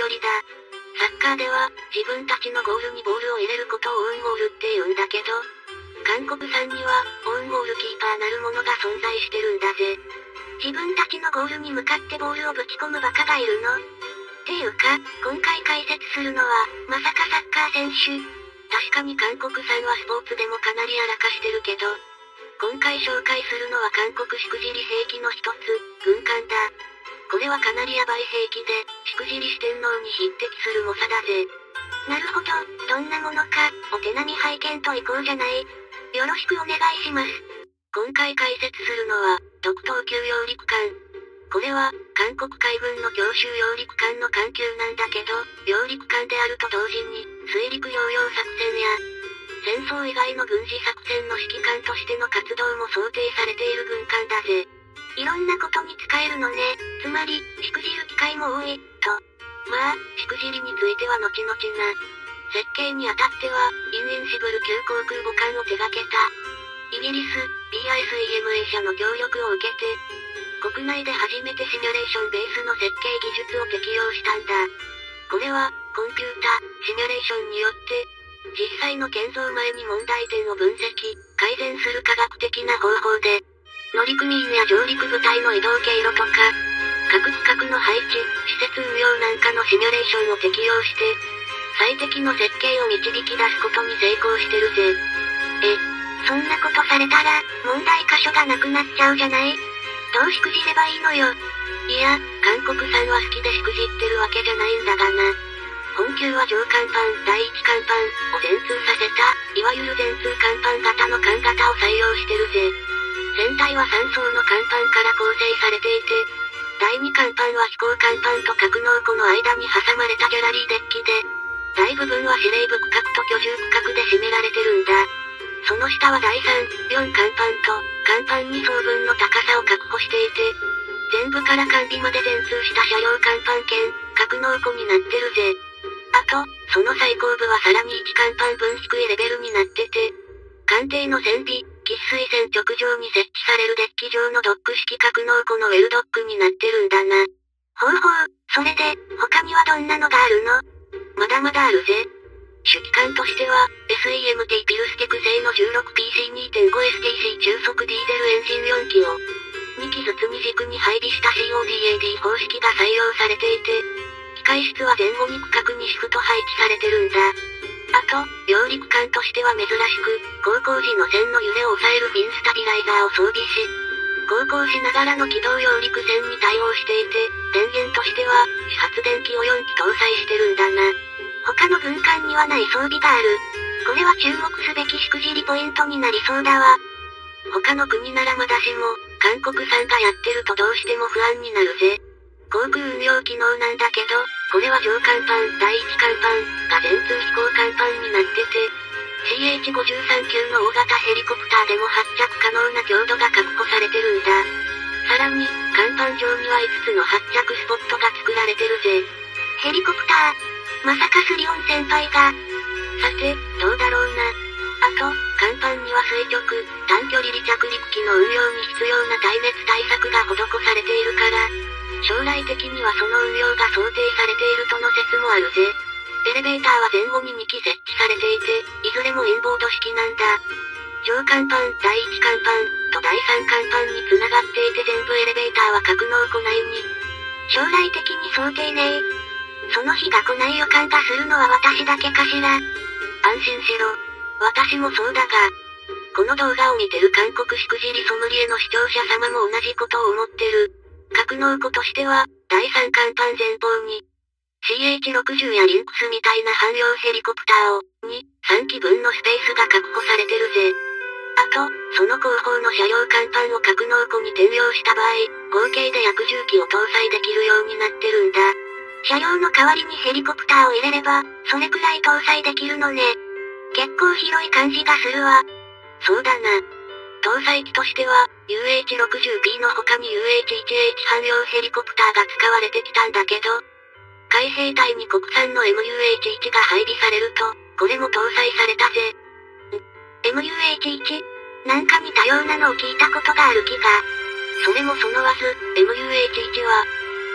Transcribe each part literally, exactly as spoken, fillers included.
距離だ。サッカーでは、自分たちのゴールにボールを入れることをオウンゴールって言うんだけど、韓国産には、オウンゴールキーパーなるものが存在してるんだぜ。自分たちのゴールに向かってボールをぶち込むバカがいるの？っていうか、今回解説するのは、まさかサッカー選手。確かに韓国産はスポーツでもかなりやらかしてるけど、今回紹介するのは韓国しくじり兵器の一つ、軍艦だ。これはかなりヤバい兵器で、しくじり四天王に匹敵する猛者だぜ。なるほど、どんなものか、お手並み拝見といこうじゃない。よろしくお願いします。今回解説するのは、特等級揚陸艦。これは、韓国海軍の強襲揚陸艦の艦級なんだけど、揚陸艦であると同時に、水陸両用作戦や、戦争以外の軍事作戦の指揮官としての活動も想定されている軍艦だぜ。いろんなことに使えるのね。つまり、しくじる機会も多い、と。まあ、しくじりについては後々な。設計にあたっては、インインシブル級航空母艦を手掛けた。イギリス、ビーアイエスイーエムエー 社の協力を受けて、国内で初めてシミュレーションベースの設計技術を適用したんだ。これは、コンピュータ、シミュレーションによって、実際の建造前に問題点を分析、改善する科学的な方法で、乗組員や上陸部隊の移動経路とか、各区画の配置、施設運用なんかのシミュレーションを適用して、最適の設計を導き出すことに成功してるぜ。え、そんなことされたら、問題箇所がなくなっちゃうじゃない？どうしくじればいいのよ。いや、韓国産は好きでしくじってるわけじゃないんだがな。本級は上甲板、第一甲板を全通させた、いわゆる全通甲板型の艦型を採用してるぜ。船体はさん層の甲板から構成されていて、だいに甲板は飛行甲板と格納庫の間に挟まれたギャラリーデッキで、大部分は司令部区画と居住区画で占められてるんだ。その下はだいさん、よん甲板と、甲板に層分の高さを確保していて、前部から艦尾まで全通した車両甲板兼、格納庫になってるぜ。あと、その最後部はさらにいち甲板分低いレベルになってて、艦艇の船尾、喫水線直上に設置されるデッキ上のドック式格納庫のウェルドックになってるんだな。ほうほう、それで、他にはどんなのがあるの？まだまだあるぜ。主機関としては、エスイーエムティー ピルステク製の じゅうろくピーシーにてんごエスティーシー 中速ディーゼルエンジンよん機を、に機ずつに軸に配備した シーオーディーエーディー 方式が採用されていて、機械室は前後に区画にシフト配置されてるんだ。あと、揚陸艦としては珍しく、航行時の船の揺れを抑えるフィンスタビライザーを装備し、航行しながらの機動揚陸船に対応していて、電源としては、始発電機をよん機搭載してるんだな。他の軍艦にはない装備がある。これは注目すべきしくじりポイントになりそうだわ。他の国ならまだしも、韓国産がやってるとどうしても不安になるぜ。航空運用機能なんだけど、これは上甲板、第一甲板が全通飛行甲板になってて、シーエイチごじゅうさん 級の大型ヘリコプターでも発着可能な強度が確保されてるんだ。さらに、甲板上にはいつつの発着スポットが作られてるぜ。ヘリコプター、まさかスリオン先輩が。さて、どうだろうな。あと、甲板には垂直、短距離離着陸機の運用に必要な耐熱対策が施されているから、将来的にはその運用が想定されているとの説もあるぜ。エレベーターは前後にに機設置されていて、いずれもインボード式なんだ。上甲板、第一甲板と第三甲板に繋がっていて全部エレベーターは格納庫内に。将来的に想定ね。その日が来ない予感がするのは私だけかしら。安心しろ。私もそうだが、この動画を見てる韓国しくじりソムリエの視聴者様も同じことを思ってる。格納庫としては、だいさん甲板前方に、シーエイチろくじゅう やリンクスみたいな汎用ヘリコプターを、に、さん機分のスペースが確保されてるぜ。あと、その後方の車両甲板を格納庫に転用した場合、合計で約じゅう機を搭載できるようになってるんだ。車両の代わりにヘリコプターを入れれば、それくらい搭載できるのね。結構広い感じがするわ。そうだな。搭載機としては、ユーエイチろくじゅうピー の他に ユーエイチワンエイチ 汎用ヘリコプターが使われてきたんだけど、海兵隊に国産の エムユーエイチワン が配備されると、これも搭載されたぜ。ん エムユーエイチワン？ なんか似たようなのを聞いたことがある気が。それもそのわず、エムユーエイチワン は、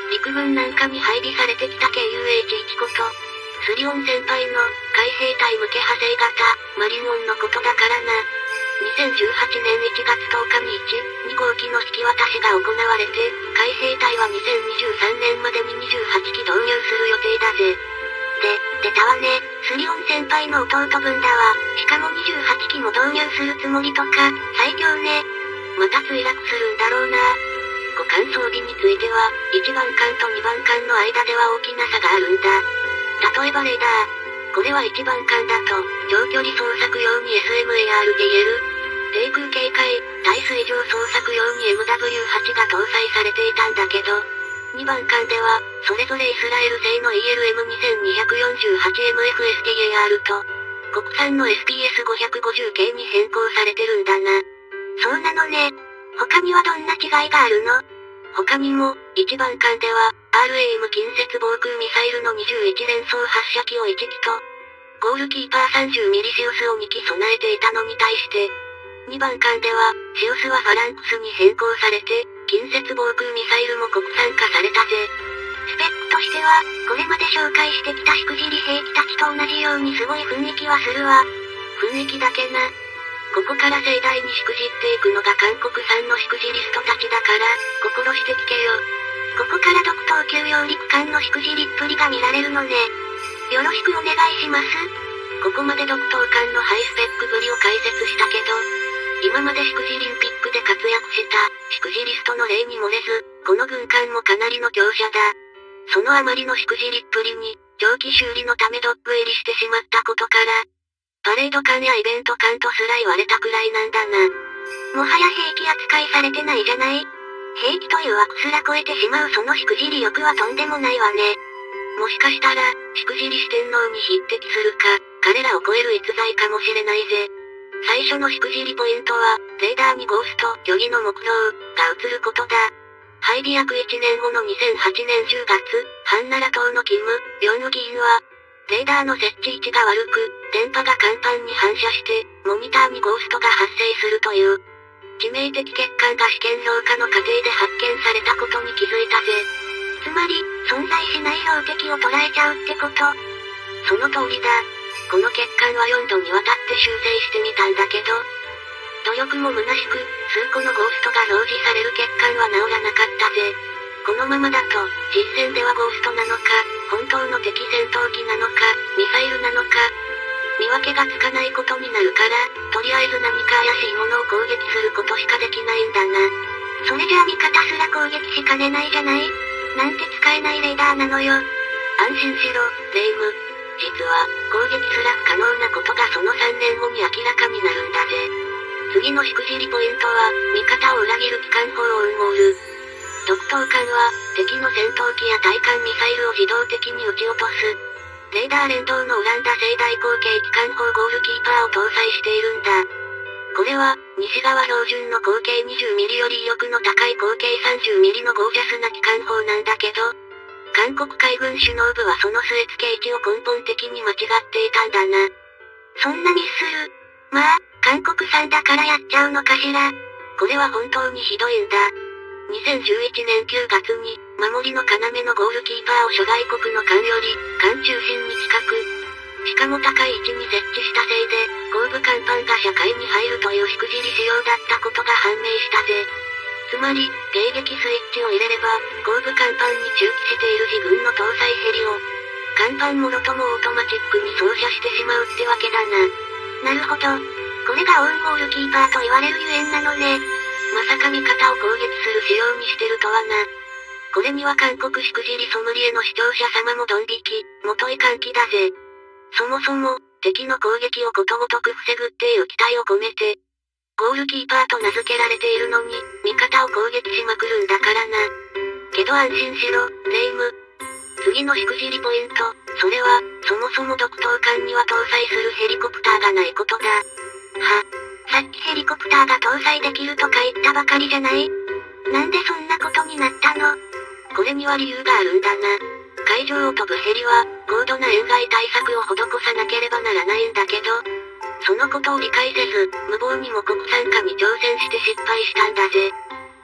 陸軍なんかに配備されてきた ケーユーエイチワン こと、スリオン先輩の海兵隊向け派生型、マリンオンのことだからな。にせんじゅうはちねんいちがつとおかにいち、にごうきの引き渡しが行われて、海兵隊はにせんにじゅうさんねんまでににじゅうはちき導入する予定だぜ。で、出たわね。スリオン先輩の弟分だわ。しかもにじゅうはちきも導入するつもりとか、最強ね。また墜落するんだろうな。互換装備については、いちばん艦とにばん艦の間では大きな差があるんだ。例えばレーダー。これはいちばん艦だと、長距離捜索用に エスエムエーアール ディーエル、低空警戒、対水上捜索用に エムダブリューはち が搭載されていたんだけど、にばん艦では、それぞれイスラエル製の イーエルエムにせんにひゃくよんじゅうはちエムエフエスディーエーアール と、国産の エスピーエスごひゃくごじゅう 系に変更されてるんだな。そうなのね。他にはどんな違いがあるの？他にも、いちばん艦では、アールエーエム 近接防空ミサイルのにじゅういち連装発射機をいちきと、ゴールキーパー さんじゅうミリ シオスをにき備えていたのに対して、にばん艦では、シオスはファランクスに変更されて、近接防空ミサイルも国産化されたぜ。スペックとしては、これまで紹介してきたしくじり兵器たちと同じようにすごい雰囲気はするわ。雰囲気だけな。ここから盛大にしくじっていくのが韓国産のしくじリストたちだから、心して聞けよ。ここから独等級揚陸艦のしくじりっぷりが見られるのね。よろしくお願いします。ここまで独等艦のハイスペックぶりを解説したけど、今までしくじリンピックで活躍した、しくじリストの例に漏れず、この軍艦もかなりの強者だ。そのあまりのしくじりっぷりに、長期修理のためドック入りしてしまったことから、パレード艦やイベント艦とすら言われたくらいなんだな。もはや兵器扱いされてないじゃない？兵器という枠すら超えてしまうそのしくじり欲はとんでもないわね。もしかしたら、しくじり四天王に匹敵するか、彼らを超える逸材かもしれないぜ。最初のしくじりポイントは、レーダーにゴースト、虚偽の目標、が映ることだ。配備約いちねんごのにせんはちねんじゅうがつ、ハンナラ島のキム・ヨンウ議員は、レーダーの設置位置が悪く、電波が甲板に反射して、モニターにゴーストが発生するという、致命的欠陥が試験評価の過程で発見されたことに気づいたぜ。つまり、存在しない標的を捉えちゃうってこと？その通りだ。この欠陥はよんどにわたって修正してみたんだけど、努力も虚しく、数個のゴーストが表示される欠陥は治らなかったぜ。このままだと、実戦ではゴーストなのか、本当の敵戦闘機なのか、ミサイルなのか、見分けがつかないことになるから、とりあえず何か怪しいものを攻撃することしかできないんだな。それじゃあ味方すら攻撃しかねないじゃない？なんて使えないレーダーなのよ。安心しろ、レイム。実は、攻撃すら不可能なことがそのさんねんごに明らかになるんだぜ。次のしくじりポイントは、味方を裏切る機関砲オウンゴール。独等艦は、敵の戦闘機や対艦ミサイルを自動的に撃ち落とす。レーダー連動のウランダ製大口径機関砲ゴールキーパーを搭載しているんだ。これは、西側標準の口径にじゅうミリより威力の高い口径さんじゅうミリのゴージャスな機関砲なんだけど、韓国海軍首脳部はその据え付け位置を根本的に間違っていたんだな。そんなミスする。まあ、韓国産だからやっちゃうのかしら。これは本当にひどいんだ。にせんじゅういちねんきゅうがつに、守りの要のゴールキーパーを諸外国の艦より、艦中心に近く、しかも高い位置に設置したせいで、後部甲板が車海に入るというしくじり仕様だったことが判明したぜ。つまり、迎撃スイッチを入れれば、後部甲板に駐機している自軍の搭載ヘリを、甲板もろともオートマチックに操作してしまうってわけだな。なるほど。これがオウンゴールキーパーと言われるゆえんなのね。まさか味方を攻撃する仕様にしてるとはな。これには韓国しくじりソムリエの視聴者様もドン引き、もとい歓喜だぜ。そもそも、敵の攻撃をことごとく防ぐっていう期待を込めて、ゴールキーパーと名付けられているのに、味方を攻撃しまくるんだからな。けど安心しろ、レイム。次のしくじりポイント、それは、そもそも独等艦には搭載するヘリコプターがないことだ。は、さっきヘリコプターが搭載できるとか言ったばかりじゃない？なんでそんなことになったの？これには理由があるんだな。海上を飛ぶヘリは、高度な塩害対策を施さなければならないんだけど、そのことを理解せず、無謀にも国産化に挑戦して失敗したんだぜ。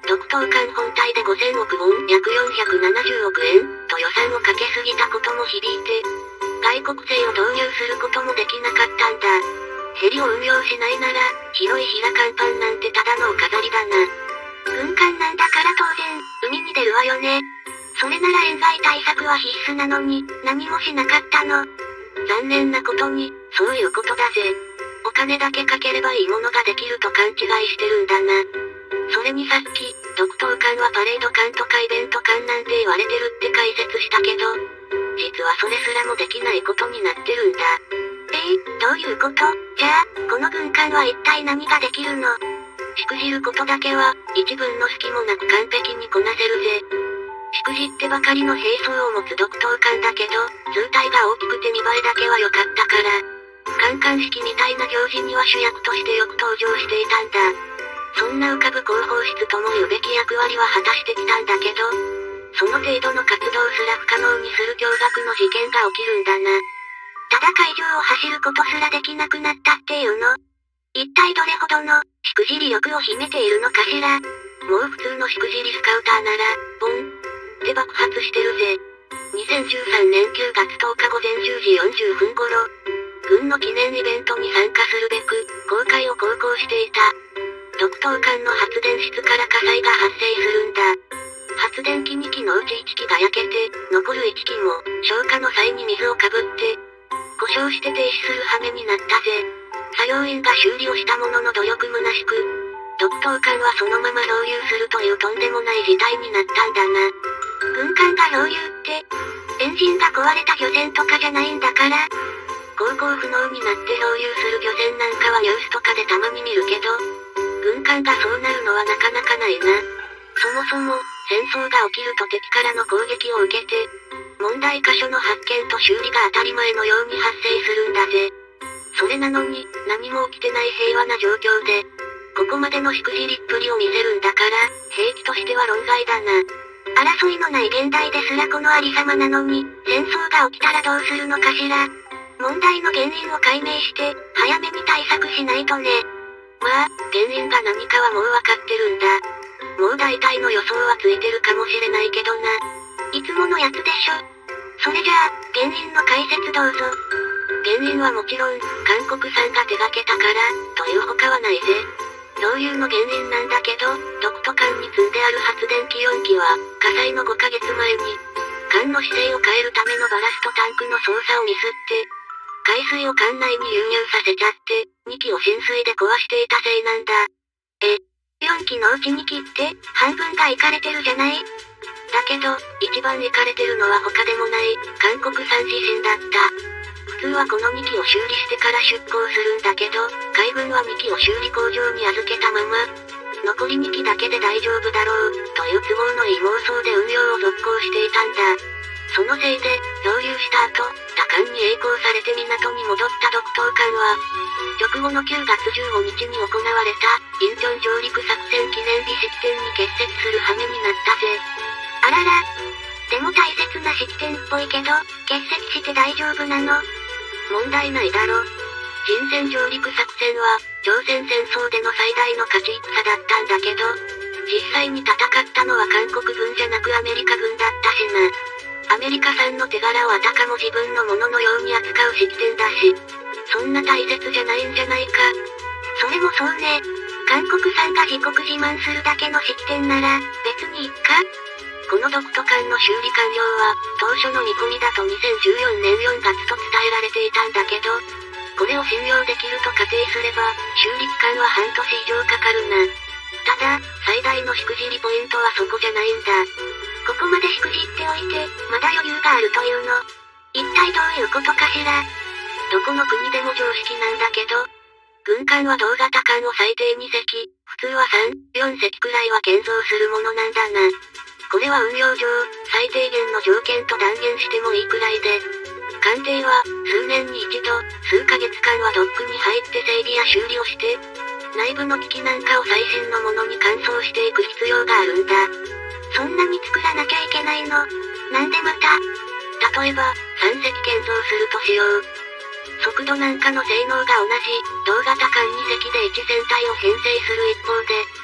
独等艦本体でごせんおくウォン、約よんひゃくななじゅうおくえん、と予算をかけすぎたことも響いて、外国製を導入することもできなかったんだ。ヘリを運用しないなら、広い平甲板なんてただのお飾りだな。軍艦なんだから当然、海に出るわよね。それなら塩害対策は必須なのに、何もしなかったの。残念なことに、そういうことだぜ。お金だけかければいいものができると勘違いしてるんだな。それにさっき、独等艦はパレード艦とかイベント艦なんて言われてるって解説したけど、実はそれすらもできないことになってるんだ。えー、どういうこと？じゃあ、この軍艦は一体何ができるの？しくじることだけは、一分の隙もなく完璧にこなせるぜ。しくじってばかりの兵装を持つ独等艦だけど、図体が大きくて見栄えだけは良かったから、観艦式みたいな行事には主役としてよく登場していたんだ。そんな浮かぶ広報室とも言うべき役割は果たしてきたんだけど、その程度の活動すら不可能にする驚愕の事件が起きるんだな。ただ海上を走ることすらできなくなったっていうの？一体どれほどの、しくじり力を秘めているのかしら？もう普通のしくじりスカウターなら、ボンって爆発してるぜ。にせんじゅうさんねんくがつとおかごぜんじゅうじよんじゅっぷん頃、軍の記念イベントに参加するべく、航海を航行していた。独等艦の発電室から火災が発生するんだ。発電機にきのうちいっきが焼けて、残るいっきも、消火の際に水をかぶって、故障して停止する羽目になったぜ。作業員が修理をしたものの努力虚しく、独等艦はそのまま漏油するというとんでもない事態になったんだな。軍艦が漏油って、エンジンが壊れた漁船とかじゃないんだから、航行不能になって漏油する漁船なんかはニュースとかでたまに見るけど、軍艦がそうなるのはなかなかないな。そもそも、戦争が起きると敵からの攻撃を受けて、問題箇所の発見と修理が当たり前のように発生するんだぜ。それなのに、何も起きてない平和な状況で、ここまでのしくじりっぷりを見せるんだから、兵器としては論外だな。争いのない現代ですらこのありさまなのに、戦争が起きたらどうするのかしら。問題の原因を解明して、早めに対策しないとね。まあ、原因が何かはもうわかってるんだ。もう大体の予想はついてるかもしれないけどな。いつものやつでしょ。それじゃあ、原因の解説どうぞ。原因はもちろん、韓国産が手掛けたから、という他はないぜ。漏油の原因なんだけど、独等艦に積んである発電機よんきは、火災のごかげつまえに、艦の姿勢を変えるためのバラストタンクの操作をミスって、海水を艦内に流入させちゃって、にきを浸水で壊していたせいなんだ。え、よんきのうちにきって半分がイカれてるじゃない？だけど、一番イカれてるのは他でもない、韓国産自身だった。普通はこのにきを修理してから出港するんだけど、海軍はにきを修理工場に預けたまま、残りにきだけで大丈夫だろう、という都合のいい妄想で運用を続行していたんだ。そのせいで、漏油した後、他艦に曳航されて港に戻った独等艦は、直後のくがつじゅうごにちに行われた、インチョン上陸作戦記念日式典に欠席する羽目になったぜ。あらら。でも大切な式典っぽいけど、欠席して大丈夫なの？問題ないだろ。人選上陸作戦は、朝鮮戦争での最大の勝ち戦だったんだけど、実際に戦ったのは韓国軍じゃなくアメリカ軍だったしな。アメリカ産の手柄をあたかも自分のもののように扱う式典だし、そんな大切じゃないんじゃないか。それもそうね。韓国産が自国自慢するだけの式典なら、別にいっか？この独等艦の修理完了は、当初の見込みだとにせんじゅうよねんよんがつと伝えられていたんだけど、これを信用できると仮定すれば、修理期間は半年以上かかるな。ただ、最大のしくじりポイントはそこじゃないんだ。ここまでしくじっておいて、まだ余裕があるというの。一体どういうことかしら。どこの国でも常識なんだけど、軍艦は同型艦を最低にせき、普通はさん、よんせきくらいは建造するものなんだな。これは運用上、最低限の条件と断言してもいいくらいで、艦艇は、数年に一度、数ヶ月間はドックに入って整備や修理をして、内部の機器なんかを最新のものに換装していく必要があるんだ。そんなに作らなきゃいけないの？なんでまた？例えば、さんせき建造するとしよう。速度なんかの性能が同じ、同型艦にせきでいちせんたいを編成する一方で、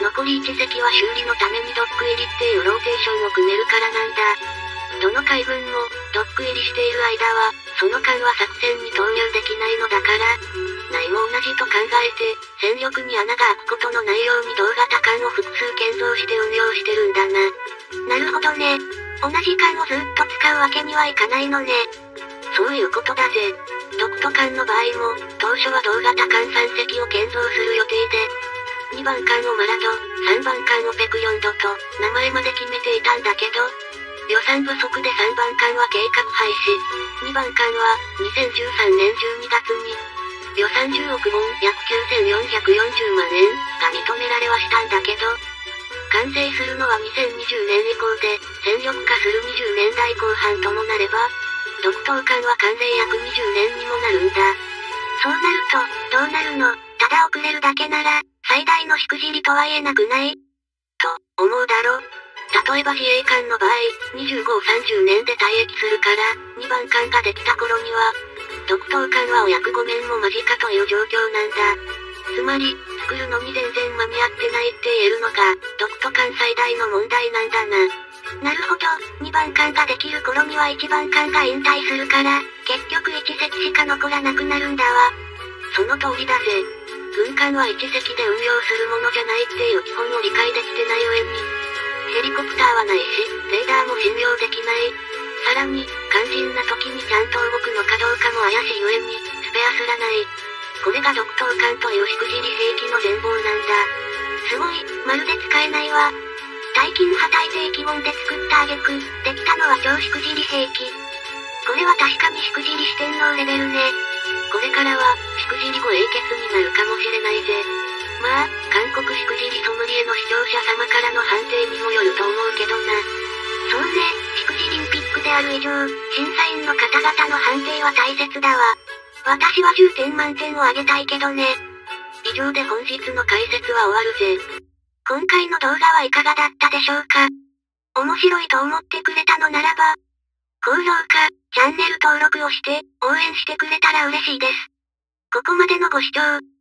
残りいち席は修理のためにドック入りっていうローテーションを組めるからなんだ。どの海軍も、ドック入りしている間は、その艦は作戦に投入できないのだから、ないも同じと考えて、戦力に穴が開くことのないように同型艦を複数建造して運用してるんだな。 なるほどね。同じ艦をずっと使うわけにはいかないのね。 そういうことだぜ。独都艦の場合も、当初は同型艦さん隻を建造する予定で、にばん艦をマラド、さんばん艦をペクヨンドと、名前まで決めていたんだけど、予算不足でさんばん艦は計画廃止。にばん艦は、にせんじゅうさんねんじゅうにがつに、予算じゅうおくウォン約きゅうせんよんひゃくよんじゅうまんえんが認められはしたんだけど、完成するのはにせんにじゅうねん以降で、戦力化するにじゅうねんだいこう半ともなれば、独東艦は完成約にじゅうねんにもなるんだ。 そうなると、どうなるの？ただ遅れるだけなら、最大のしくじりとは言えなくない？ と、思うだろ？例えば自衛艦の場合、にじゅうご、さんじゅうねんで退役するから、にばん艦ができた頃には、独東艦はお約ごねんも間近という状況なんだ。つまり、作るのに全然間に合ってないって言えるのが、独都艦最大の問題なんだな。 なるほど、にばん艦ができる頃にはいちばん艦が引退するから、結局いち隻しか残らなくなるんだわ。 その通りだぜ。軍艦はいち隻で運用するものじゃないっていう基本を理解できてない上に、ヘリコプターはないし、レーダーも信用できない。さらに、肝心な時にちゃんと動くのかどうかも怪しい上に、スペアすらない。これが独東艦というしくじり兵器の全貌なんだ。 すごい、まるで使えないわ。大金破大帝基本で作った挙句、できたのは超しくじり兵器。これは確かにしくじり四天王レベルね。 これからは、しくじりご英傑になるかもしれないぜ。まあ、韓国しくじりソムリエの視聴者様からの判定にもよると思うけどな。 そうね、しくじリンピックである以上、審査員の方々の判定は大切だわ。私はじゅうてん満点をあげたいけどね。 以上で本日の解説は終わるぜ。 今回の動画はいかがだったでしょうか？面白いと思ってくれたのならば、高評価、チャンネル登録をして、応援してくれたら嬉しいです。ここまでのご視聴、